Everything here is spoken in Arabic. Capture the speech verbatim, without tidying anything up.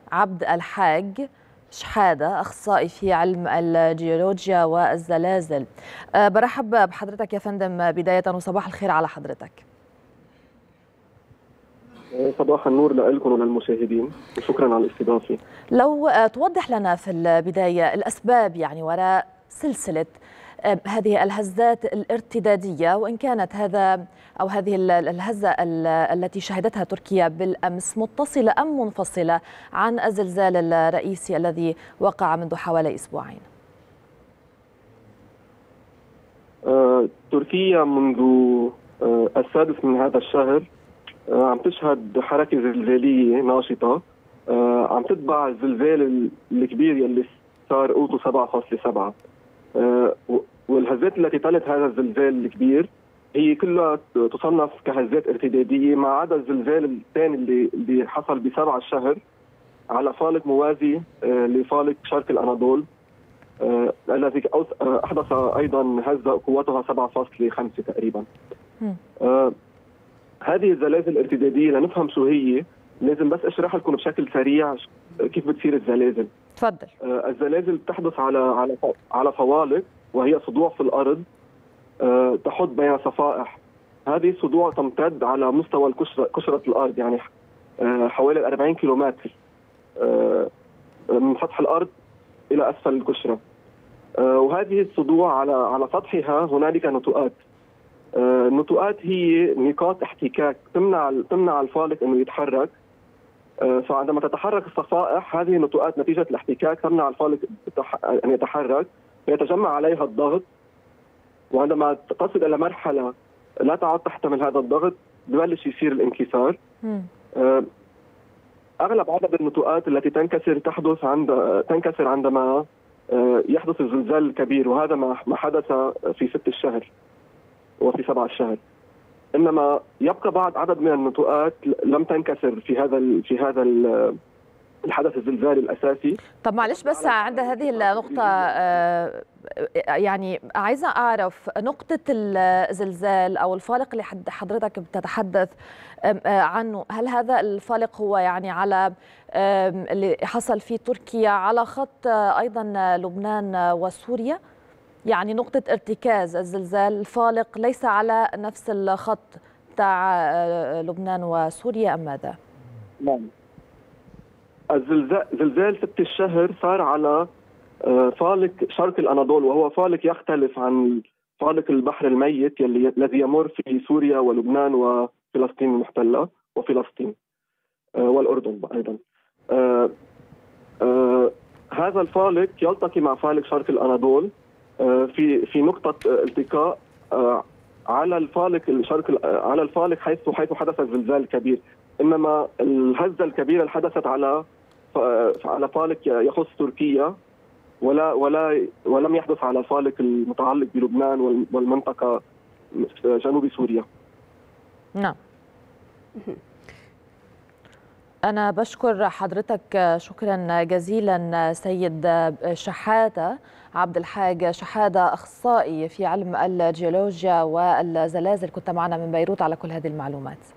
عبد الحاج شحادة، أخصائي في علم الجيولوجيا والزلازل. أه برحب بحضرتك يا فندم بداية، وصباح الخير على حضرتك. صباح النور لكم وللمشاهدين، وشكرا على الاستضافة. لو توضح لنا في البداية الأسباب يعني وراء سلسلة هذه الهزات الارتدادية، وإن كانت هذا أو هذه الهزة التي شهدتها تركيا بالأمس متصلة أم منفصلة عن الزلزال الرئيسي الذي وقع منذ حوالي أسبوعين؟ آه، تركيا منذ آه، السادس من هذا الشهر آه، عم تشهد حركة زلزالية ناشطة، آه، عم تتبع الزلزال الكبير يلي صار قوته سبعة فاصلة سبعة. آه، والهزات التي تلت هذا الزلزال الكبير هي كلها تصنف كهزات ارتدادية، ما عدا الزلزال الثاني اللي اللي حصل بسبعة الشهر على فالق موازي آه، لفالق شرق الأناضول، آه، الذي آه، أحدث أيضا هزة قوتها سبعة فاصلة خمسة تقريبا. آه، هذه الزلازل الارتدادية لنفهم شو هي لازم بس أشرح لكم بشكل سريع كيف بتصير الزلازل. تفضل. آه، الزلازل بتحدث على على على فوالق، وهي صدوع في الأرض آه، تحط بين صفائح. هذه الصدوع تمتد على مستوى القشرة قشرة الأرض، يعني آه، حوالي أربعين كيلومتر آه، من سطح الأرض إلى أسفل القشرة. آه، وهذه الصدوع على على سطحها هنالك نتوءات. آه، النتوءات هي نقاط احتكاك تمنع تمنع الفالق انه يتحرك. آه، فعندما تتحرك الصفائح، هذه النتوءات نتيجه الاحتكاك تمنع الفالق ان يتحرك، فيتجمع عليها الضغط، وعندما تصل الى مرحله لا تعد تحتمل هذا الضغط ببلش يصير الانكسار. آه، اغلب عدد النتوءات التي تنكسر تحدث عند تنكسر عندما آه، يحدث الزلزال الكبير، وهذا ما حدث في ست الشهر وفي سبعة الشهر. انما يبقى بعض عدد من النتوءات لم تنكسر في هذا في هذا الحدث الزلزالي الاساسي. طب معلش بس عند هذه النقطة، يعني عايزة أعرف نقطة الزلزال أو الفالق اللي حضرتك بتتحدث عنه، هل هذا الفالق هو يعني على اللي حصل في تركيا على خط أيضا لبنان وسوريا؟ يعني نقطة ارتكاز الزلزال الفالق ليس على نفس الخط بتاع لبنان وسوريا أم ماذا؟ نعم. الزلزال زلزال ست الشهر صار على فالق شرق الأناضول، وهو فالق يختلف عن فالق البحر الميت يلي الذي يمر في سوريا ولبنان وفلسطين المحتلة وفلسطين والأردن أيضا. آه آه هذا الفالق يلتقي مع فالق شرق الأناضول في في نقطة التقاء على الفالق الشرق على الفالق حيث حيث حدث الزلزال الكبير. انما الهزة الكبيرة اللي حدثت على على فالق يخص تركيا، ولا ولا ولم يحدث على فالق المتعلق بلبنان والمنطقة جنوب سوريا. نعم. أنا بشكر حضرتك شكرا جزيلا سيد شحادة، عبد الحاج شحادة، أخصائي في علم الجيولوجيا والزلازل، كنت معنا من بيروت على كل هذه المعلومات.